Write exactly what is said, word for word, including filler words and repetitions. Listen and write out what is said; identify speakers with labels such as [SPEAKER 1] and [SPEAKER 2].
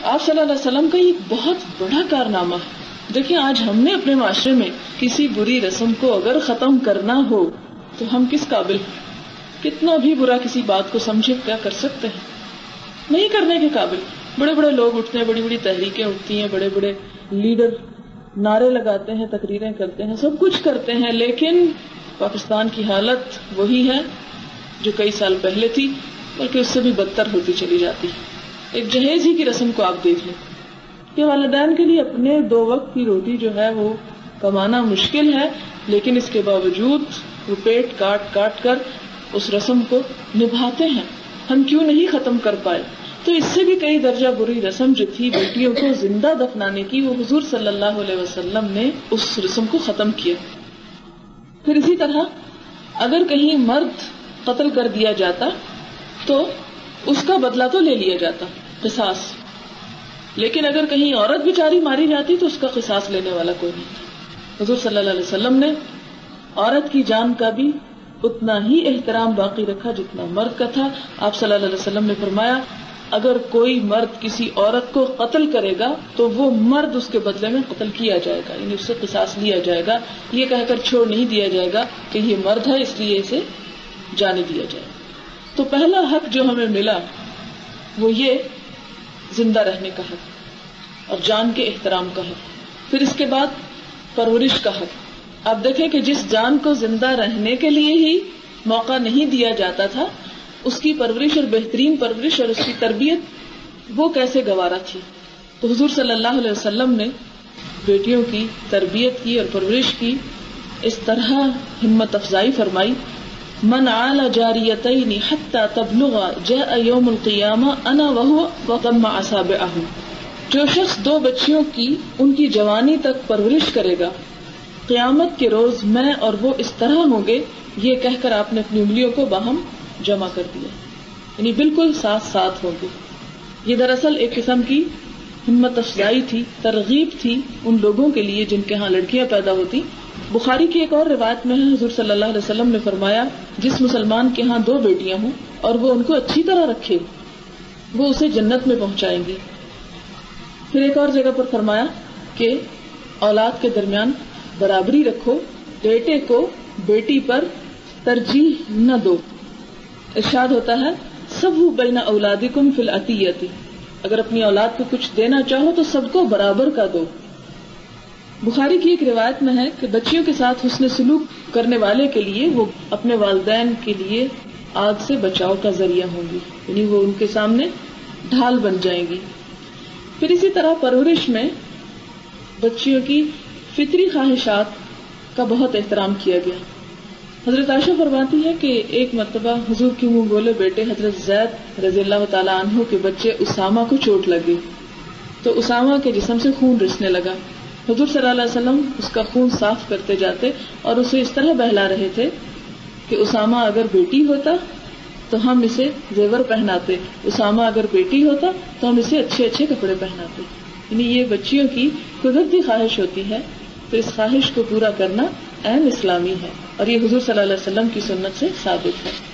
[SPEAKER 1] آپ صلی اللہ علیہ وسلم کا یہ بہت بڑا کارنامہ ہے. دیکھیں آج ہم نے اپنے معاشرے میں کسی بری رسم کو اگر ختم کرنا ہو تو ہم کس قابل ہیں؟ کتنا بھی برا کسی بات کو سمجھے کیا کر سکتے ہیں؟ نہیں کرنے کے قابل. بڑے بڑے لوگ اٹھتے ہیں, بڑی بڑی تحریکیں اٹھتی ہیں, بڑے بڑے لیڈر نعرے لگاتے ہیں, تقریریں کرتے ہیں, سب کچھ کرتے ہیں, لیکن پاکستان کی حالت وہی ہے جو کئی سال پہلے تھی, بلکہ اس سے بھی بدتر ہوتی چلی جاتی ہے. ایک جہیز ہی کی رسم کو آپ دیکھ لیں کہ والدین کے لیے اپنے دو وقت کی روٹی جو ہے وہ کمانا مشکل ہے, لیکن اس کے باوجود وہ پیٹ کاٹ کاٹ کر اس رسم کو نبھاتے ہیں. ہم کیوں نہیں ختم کر پائے؟ تو اس سے بھی کئی درجہ بری رسم جو تھی بیٹیوں کو زندہ دفنانے کی, وہ حضور صلی اللہ علیہ وسلم نے اس رسم کو ختم کیا. پھر اسی طرح اگر کہیں مرد قتل کر دیا جاتا تو اس کا بدلہ تو لے لیا جاتا, قصاص, لیکن اگر کہیں عورت بیچاری ماری جاتی تو اس کا قصاص لینے والا کوئی نہیں تھا. حضور صلی اللہ علیہ وسلم نے عورت کی جان کا بھی اتنا ہی احترام باقی رکھا جتنا مرد کا تھا. آپ صلی اللہ علیہ وسلم نے فرمایا اگر کوئی مرد کسی عورت کو قتل کرے گا تو وہ مرد اس کے بدلے میں قتل کیا جائے گا, یعنی اس سے قصاص لیا جائے گا. یہ کہہ کر چھوڑ نہیں دیا جائے گا کہ یہ مرد ہے اس لیے اسے جانے دیا جائے. تو پہلا حق جو ہمیں ملا وہ یہ زندہ رہنے کا حق اور جان کے احترام کا حق. پھر اس کے بعد پرورش کا حق. آپ دیکھیں کہ جس جان کو زندہ رہنے کے لیے ہی موقع نہیں دیا جاتا تھا, اس کی پرورش اور بہترین پرورش اور اس کی تربیت وہ کیسے گوارا تھی. تو حضور صلی اللہ علیہ وسلم نے بیٹیوں کی تربیت کی اور پرورش کی اس طرح ہمت افزائی فرمائی, من عال جاریتین حتی تبلغ جاء یوم القیامہ انا وہو وضم اصابعہ. جو شخص دو بچیوں کی ان کی جوانی تک پرورش کرے گا, قیامت کے روز میں اور وہ اس طرح ہوں گے, یہ کہہ کر آپ نے اپنی انگلیوں کو باہم جمع کر دیا, یعنی بالکل ساتھ ساتھ ہوں گے. یہ دراصل ایک قسم کی ہمت افزائی تھی, ترغیب تھی ان لوگوں کے لیے جن کے ہاں لڑکیاں پیدا ہوتی. بخاری کی ایک اور روایت میں ہے حضور صلی اللہ علیہ وسلم نے فرمایا جس مسلمان کے ہاں دو بیٹیاں ہوں اور وہ ان کو اچھی طرح رکھے وہ اسے جنت میں پہنچائیں گی. پھر ایک اور جگہ پر فرمایا کہ اولاد کے درمیان برابری رکھو, بیٹے کو بیٹی پر ترجیح نہ دو. ارشاد ہوتا ہے سبھو بین اولادکم فی العطیۃ, اگر اپنی اولاد کو کچھ دینا چاہو تو سب کو برابر کا دو. بخاری کی ایک روایت میں ہے کہ بچیوں کے ساتھ حسن سلوک کرنے والے کے لیے وہ اپنے والدین کے لیے آگ سے بچاؤ کا ذریعہ ہوں گی, یعنی وہ ان کے سامنے ڈھال بن جائیں گی. پھر اسی طرح پرورش میں بچیوں کی فطری خواہشات کا بہت احترام کیا گیا. حضرت عائشہ فرماتی ہے کہ ایک مرتبہ حضور کے منہ بولے بیٹے حضرت زید رضی اللہ تعالیٰ عنہ کے بچے اسامہ کو چوٹ لگی تو اسامہ کے جسم سے خون رسنے لگا. حضور صلی اللہ علیہ وسلم اس کا خون صاف کرتے جاتے اور اسے اس طرح بہلا رہے تھے کہ اسامہ اگر بیٹی ہوتا تو ہم اسے زیور پہناتے, اسامہ اگر بیٹی ہوتا تو ہم اسے اچھے اچھے کپڑے پہناتے. یعنی یہ بچیوں کی قدرتی خواہش ہوتی ہے, تو اس خواہش کو پورا کرنا عین اسلامی ہے, اور یہ حضور صلی اللہ علیہ وسلم کی سنت سے ثابت ہے.